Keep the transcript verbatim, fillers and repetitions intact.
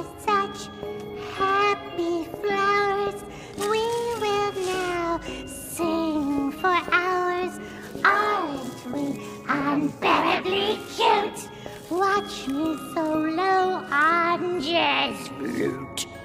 such happy flowers. We will now sing for hours. Aren't we unbearably cute? Watch me solo on jazz flute.